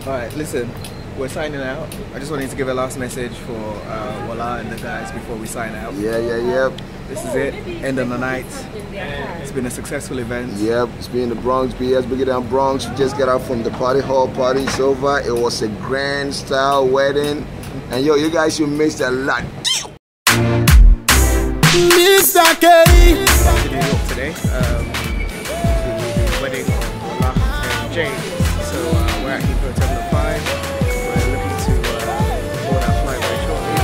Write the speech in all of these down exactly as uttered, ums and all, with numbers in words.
Alright, listen, we're signing out. I just wanted to give a last message for uh, Worla and the guys before we sign out. Yeah, yeah, yeah. This is it, end of the night. It's been a successful event. Yep, it's been the Bronx, B S Bigger Down Bronx. We just got out from the party hall, party over. It was a grand style wedding. And yo, you guys should miss a lot. Mister K! Today, um, to the wedding of Worla and James. So uh, we're at Heathrow Terminal five. We're looking to uh, board our flight very shortly.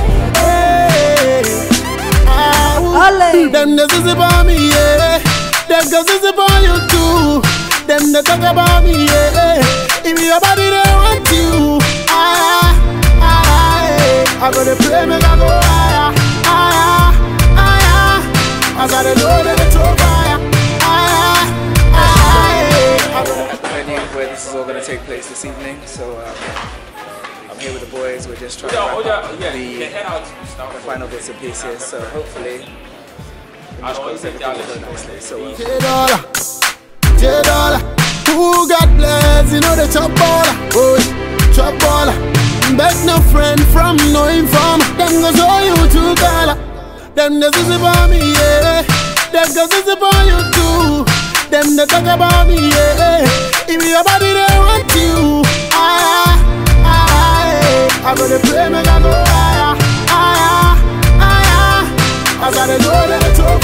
Them the is about me, yeah. Them girls is about you too. Them the talk about me, yeah. If your body they want you, ah, ah, I gotta pray, make I go higher, higher, higher. As I know that it's over, higher, higher. At the venue where this is all going to take place this evening. So um, I'm here with the boys. We're just trying to wrap up the, the final bits and pieces. So hopefully. So, uh, J-Dollar, J-Dollar, who got blessed, you know the chop baller, oh, chop baller. Bet no friend from no informer, them go show you two dollar. Them the is about me, yeah. Them girls is about you too. Them the talk about me, yeah. If your body they want you, ah, ah, I gotta pray, make I go higher, higher, higher. I gotta know that it's over.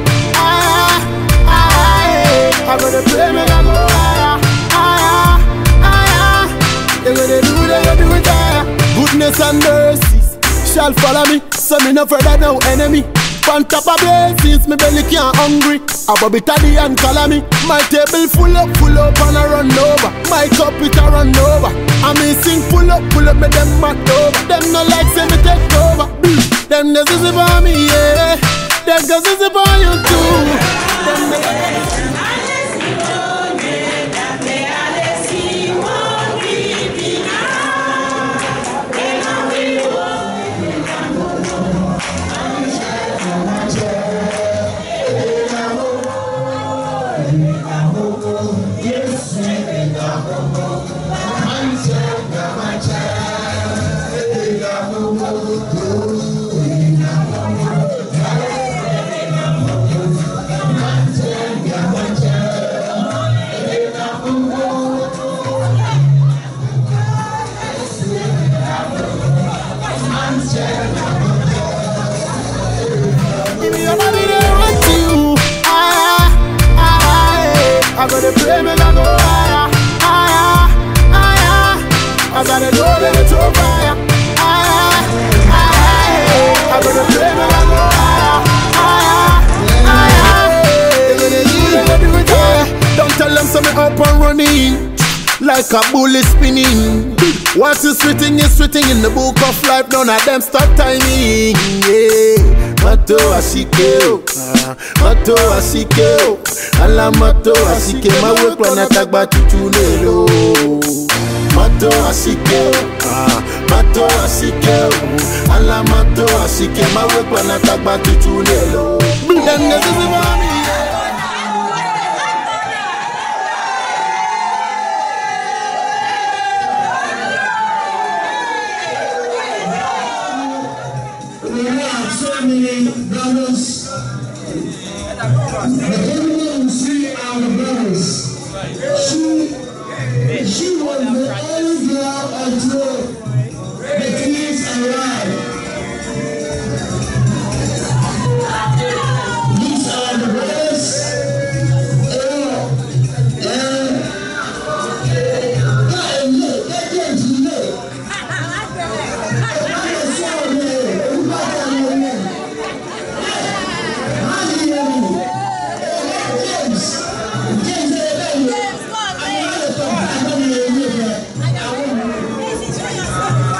I gotta pray, make I go higher, higher, higher. They gonna do, they gonna do it higher. Goodness and mercies shall follow me, so me no further no enemy. On top of blessings, me belly can't hungry. A bobby taddy and color me. My table full up, full up and I run over. My cup it a run over. I me sing full up, full up, me them mat over. Them no like say me take over. Them the is about me, yeah. Them girls is about you too. Them the I gotta pray, make I go higher, higher, higher. I gotta know that it's over, higher, higher. I gotta pray, make I go higher, higher, higher. They gonna do, they gonna do it higher. Don't tell them something up and running like a bullet spinning. What is written is written in the book of life. None of them stop timing, yeah. Mato asikeo, mato asikeo, ala mato asike, mawe kwa natagba tutunelo. Mato asikeo, mato asikeo, ala mato asike, mawe kwa natagba tutunelo. Then this is what me. Brothers, everyone will see our brothers. She, she was the only girl until the kids arrived. These are the brothers. Oh, and that is lit. That is lit. I can show you. James, James,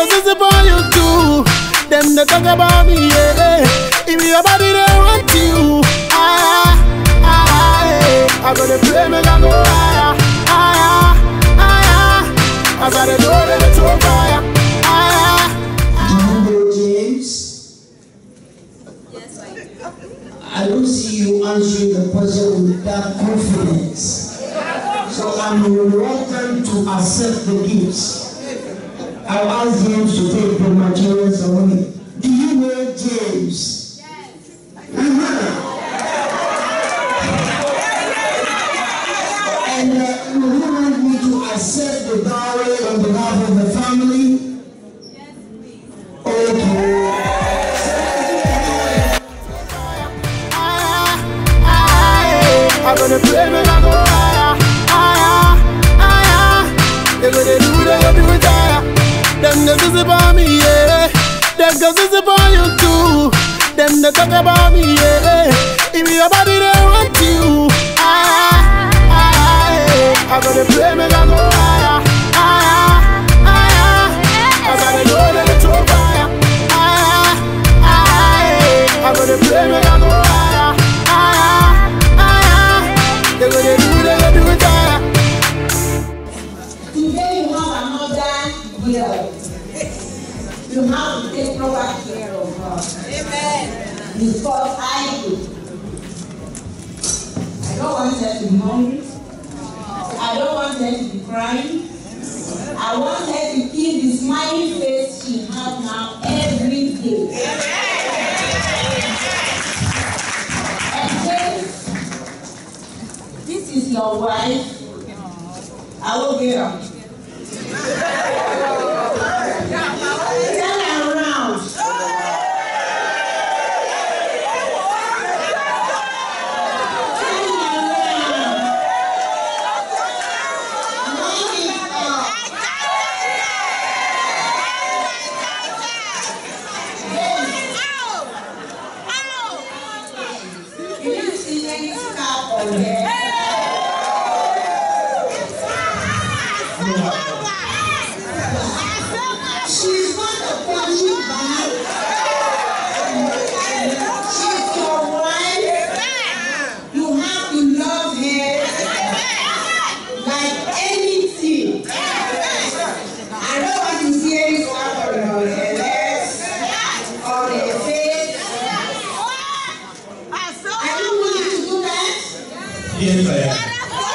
go see for you too. Them they talk about me, yeah. If your body they want you, ah, ah, ah, I gotta pray, make I go higher, higher, higher. I gotta do it, it's on fire, higher. Do you know James? Yes, I do. I don't see you answering the question with that confidence. So I'm reluctant to accept the gifts. I'll ask James to take the materials away. Do you know James? Yes. Uh-huh. And uh, you want me to accept the dowry on behalf of the family? Yes, please. Okay. I'm gonna pray, make I go higher, higher, higher. They gonna do, they gonna do it higher. Them they just about me, yeah. Them girls is about you too. Them they talk about me, yeah. If your body they want you, higher, higher. I gotta pray, make I go higher, higher, higher. I gotta know that it's on fire, higher, higher. I gotta pray, make I go higher, higher, higher. They gonna do, they gonna do it higher. Today you have another girl. You have to take proper care of her. Amen. Because I do. I don't want her to be hungry. I don't want her to be crying. I want her to keep the smiling face she has now every day. And then, this is your wife. I will get her. Turn around. She's not a punching bag. She's your wife. You have to love her like anything. I don't want to see any stuff on her legs, on her face. I don't want you to do that. Yes, I am.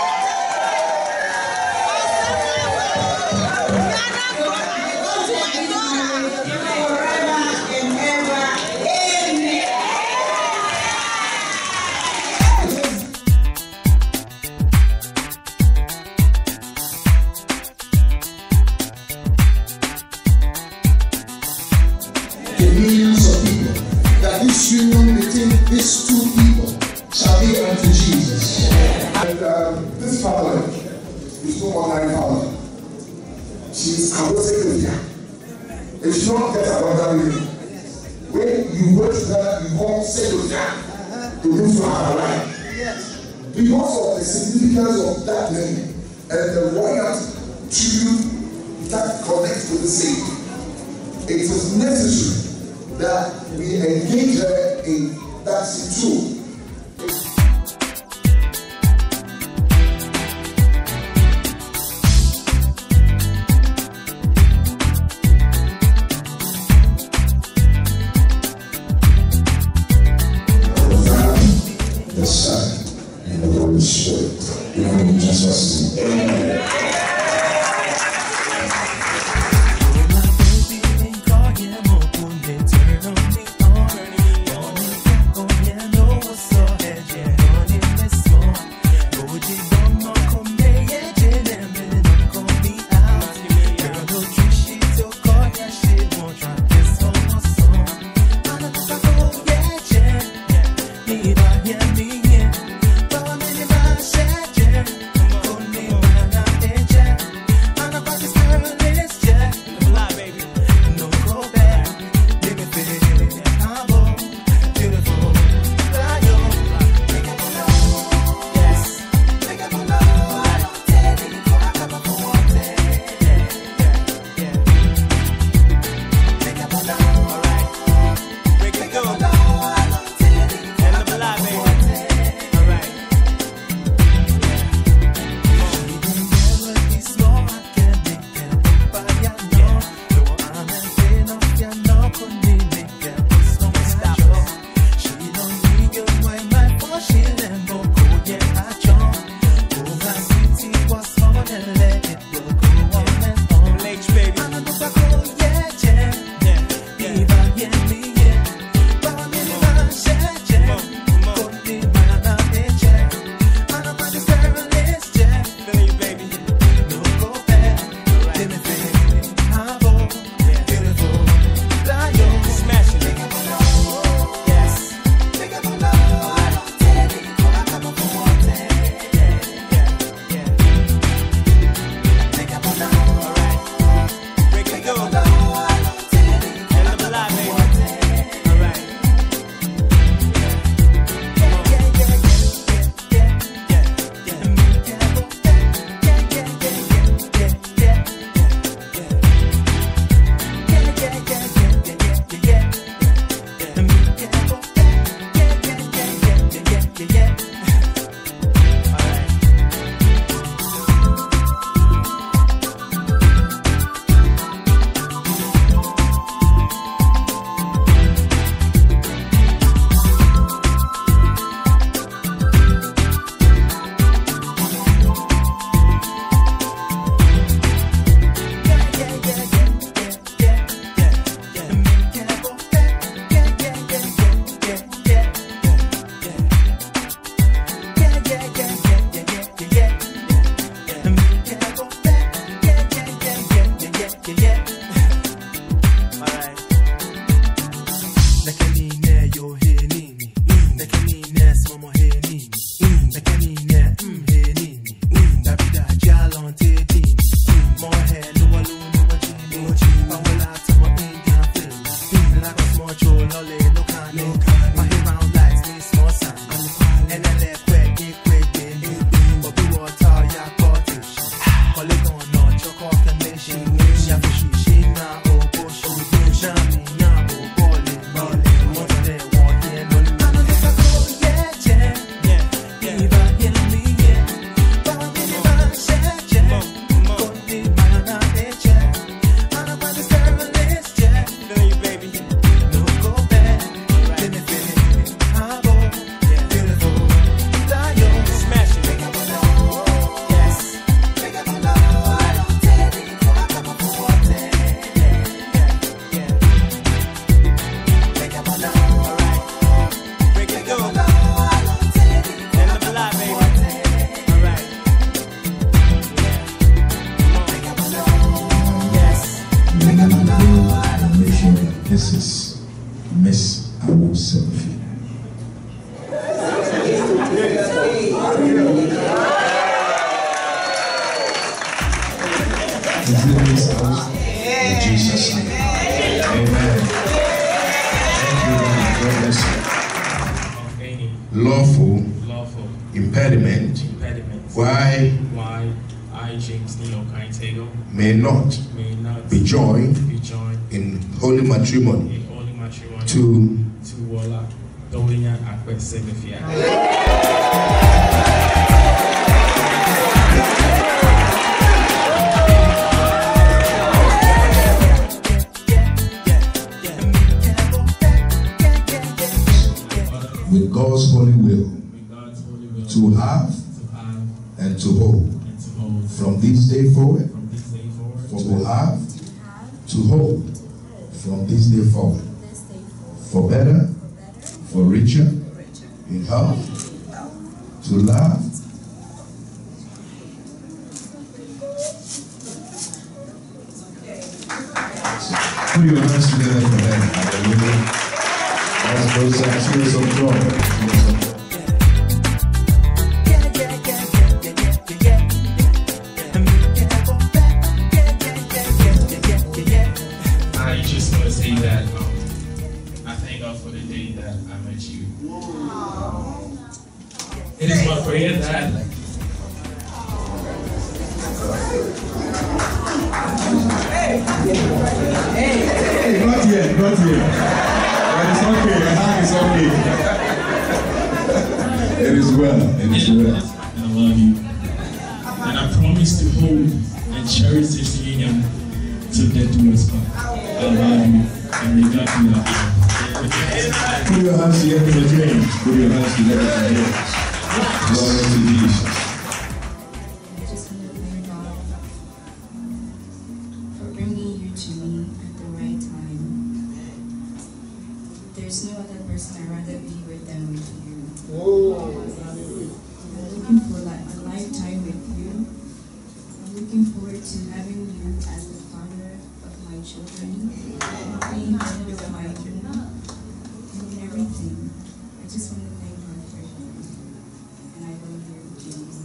Union between these two people shall be unto Jesus. And um, this family is no ordinary family. She is Kawosekodia. It should not get another name. When you go to that, you won't say Kodia to lose your life. Because of the significance of that name and the royal tribute that connects with the city, it is necessary that we engage her in that situation. The Son and the Holy Spirit. In Jesus' name. Amen. Know Missus Miss Abu Selfie. In Jesus' name. Amen. Thank you, God. God bless you. Lawful, lawful impediment, impediment. Why, why I, James Worla, may not, may not be joined, be joined in holy matrimony, in holy matrimony to to Worla, Dolian Akwe Segafia. With God's holy will, God's holy will to have, to have and to hold, and to hold from this day forward, from this day forward, to have, to hold, from this day forward, for better, for richer, in health, to love, put your hands together for them. Hallelujah. Let's those are tears of joy. I just want to say that um, I thank God for the day that I met you. It is my prayer that Hey, not yet, not yet. But it's okay, the hand is okay. It is well, it is well. I love you. And I promise to hold and cherish this union till death do us part. I love you. And may God be love you. Put your hands together for James. Put your hands together for James. Glory to Jesus. I just want to thank God for bringing you to me at the right time. There's no other person I'd rather be with than with you. I'm looking for like a lifetime with you. I'm looking forward to having you as the father of my children, being the head of my home, and everything. I just want to thank God for you. And I love you, James.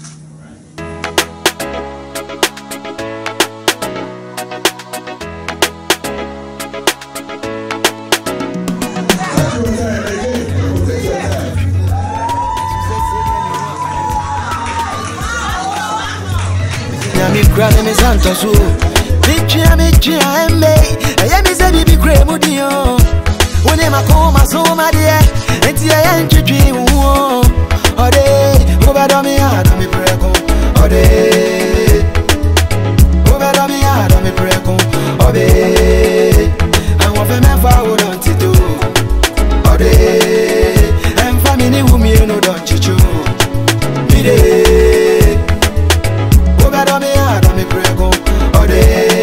Mi grande mi santo su Michi a michi a embe Eye mi se bibi kre mudio Une makoma so madie Enti eye nchidwi uwo Ode Ubedo mi ado mi preko Ode Ubedo mi ado mi preko Ode Anwo fe mefa u don tito Ode Emfa mini umi enu don chichu Mide Ubedo mi ado mi preko Ode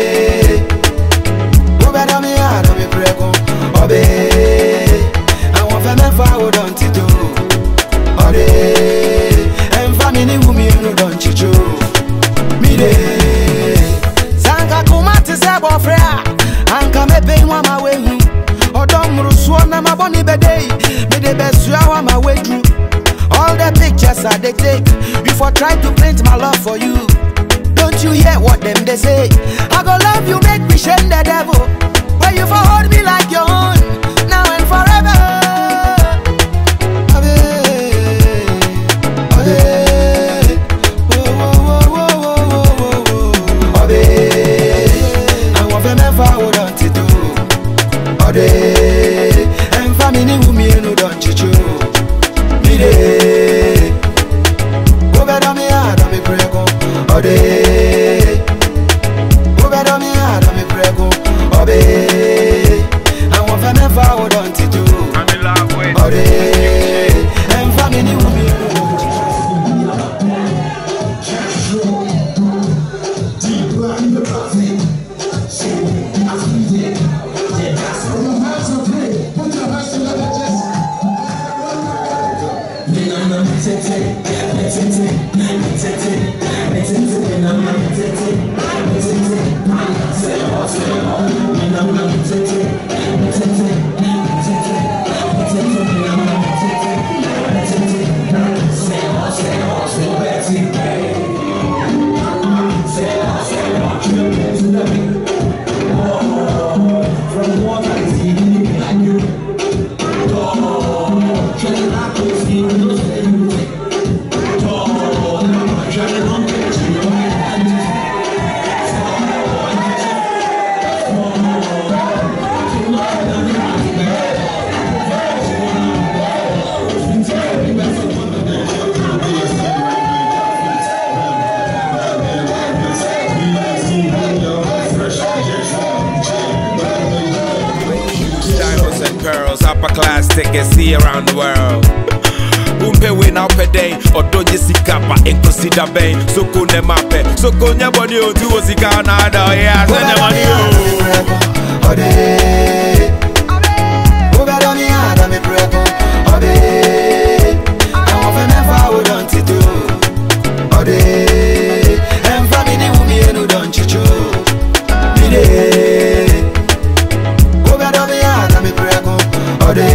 Ubedo mi ado mi preko Obe Anwo fe mefa u don tito Ode Emfa mini umi enu don chichu Mide Sanka kumati sebo frea Anka mebe inwa mawehu Odom rusuo na maboni bedei Mide besuya wa mawedru All the pictures I they take Before try to paint my love for you. Don't you hear what them they say? I go love you, make me shame the devil. Why you for hold me like your own, now and forever. Abe, abe, oh oh oh oh oh oh. Abe, I want them ever hold on to do. Abe, and family who me no don't chichu. Me de, go better me hard on me prego. Ode. Hold on to do. I'm in love with Ode. And family will be deep in the coffee. So as we did, put your hands up, play. Put your hands together, just. take a see around the world. Umpe win out per day, or don't you see kappa and consider bay. So go ne mape, so go ne body o tu o sika na da yeah, send the money o. Ode, Oga do mi ada mi preko. Ode, I want never hold on to do. Ode, and family wumi enu don chicho. Mide, Oga do mi ada mi preko. Ode.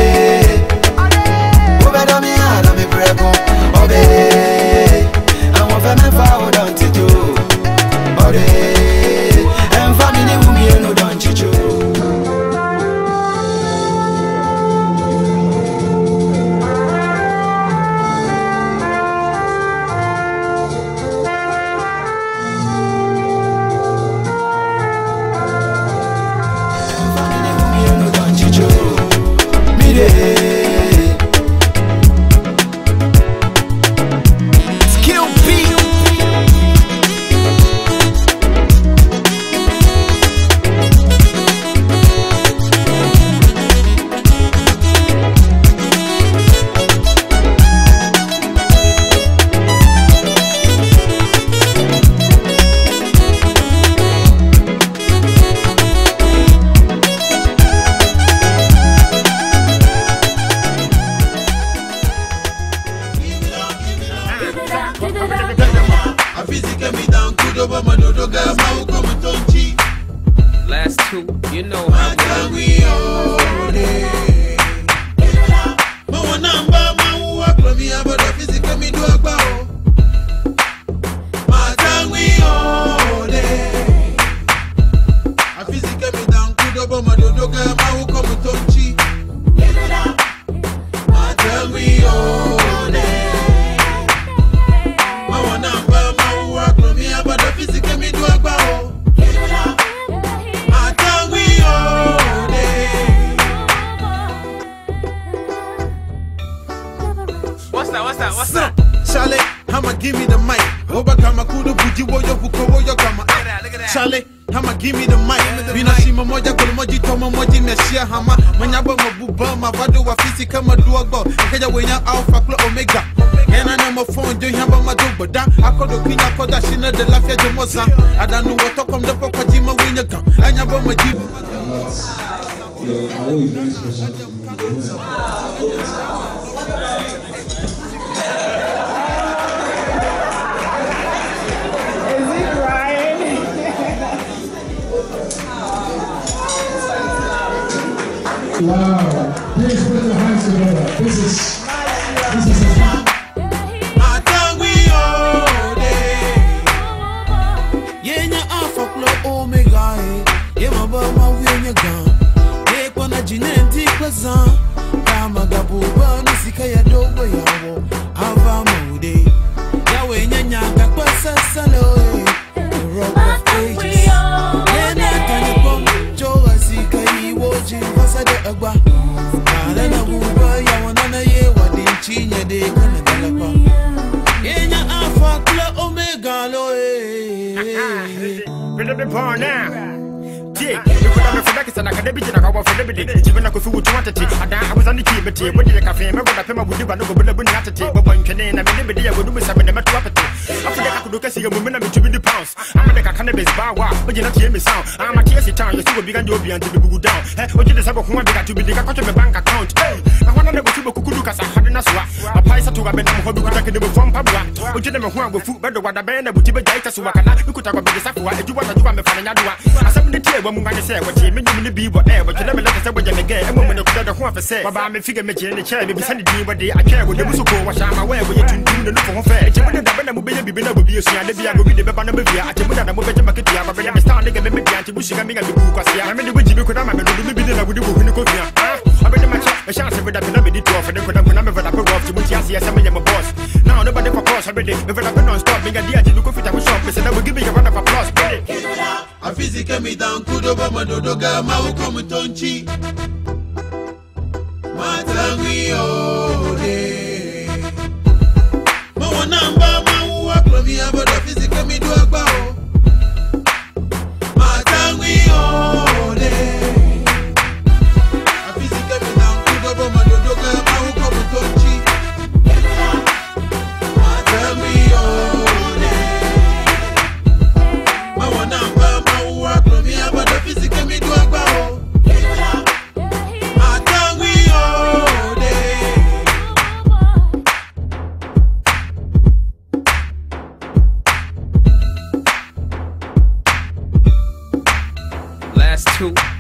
Last two, you know how we What's that? What's that? What's that? Charlie, I'ma give me the mic. Obakama kudo buji woyo buko woyo kama. Charlie, I'ma give me the mic. Bina shima moja kolo moji tomo moji neshia hama. Manyabo mabuba mavado wa fisi kama duogo. Keja wenya alpha klo omega. Ena na mo phone jo hamba madubo da. Akodo kinya koda shina de lafia jemosa. Adanu woto kom depo kwa jima wenya ka. Anyabo maji. I know it's very special to me. Wow. Please put your hands together. This is this is a born now. Yeah, we put on the Fedakis and I can be in a cover for the big. Even a coffee with wanted it. I was on the key, but when the cafe, remember that Pema would do a good living at it. But when can I mean, I would do something about property. After that, I could look at a woman to be the pounds. I'm like a cannabis bar, but you're not hearing me sound. I'm a T S town, you still be going to be until we go down. What did the Sabbath want to be the account of a bank account? I want to know what you could look as I had in a swap. A piece to a bed and hope you could take it from Pabla. What you never want with food, but what a band would be a so I cannot. You could talk about the Safua, you want to do a fan. I said the tear when I say what you mean to be whatever, but you never let us say what you get. And when you could have one say, but I'm a figure making in the chair, maybe send it but I care with the Musuko, what I'm aware with you to do the look for fair. You would have been able to be able to be a son, and be able to be the Banabia. I tell you that I'm going to make it, but I'm starting to make me anti Bushing and the book. I mean, the way you could have been able to be there with the book in the coffee. I bet the match a chance of it. I've been to offer the number of the to which I see as I'm a boss. Now nobody for course already. If I've been on stop, being a dear to coffee shop, I will give you a round of applause. I physically me down, could over my doga, my come tonchi. Matangi oh, day. My number, my work, love me about the physical me do a bow. Matangi oh, day. I physically me down, could over my two.